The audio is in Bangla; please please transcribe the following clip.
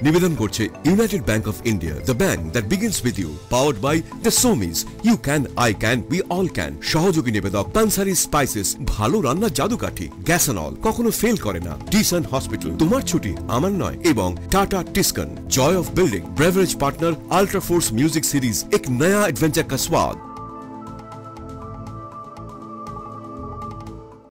নিবেদন করছে United Bank of India, the bank that begins with you, powered by the সোমিস, you can, I can, we all can. সহযোগী নিবেদক পানসারি স্পাইসেস, ভালো রান্নার জাদুকাঠি। গ্যাসনল, কখনো ফেল করে না। ডিসান হসপিটাল, তোমার ছুটি আমার নয়। এবং Tata Tiscon, joy of building. Beverage partner Ultra Force music series, एक नया एडवेंचर का स्वाद।